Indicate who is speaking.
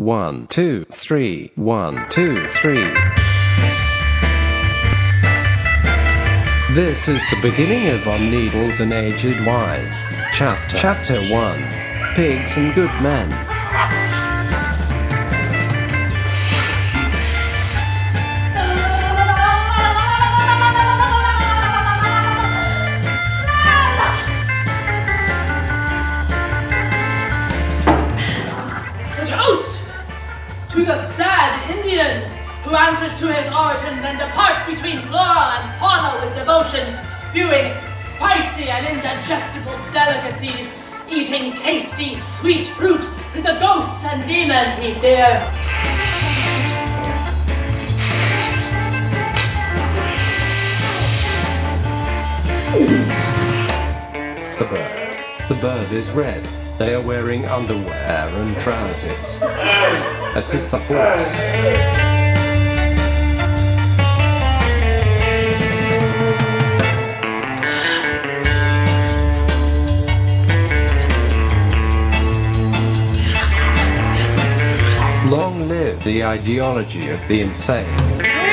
Speaker 1: 1, 2, 3, 1, 2, 3. This is the beginning of On Needles and Aged Wine. Chapter 1. Pigs and Good Men.
Speaker 2: To the sad Indian, who answers to his origins and departs between flora and fauna with devotion, spewing spicy and indigestible delicacies, eating tasty, sweet fruit with the ghosts and demons he fears.
Speaker 1: The bird. The bird is red. They are wearing underwear and trousers. As is the horse. Long live the ideology of the insane.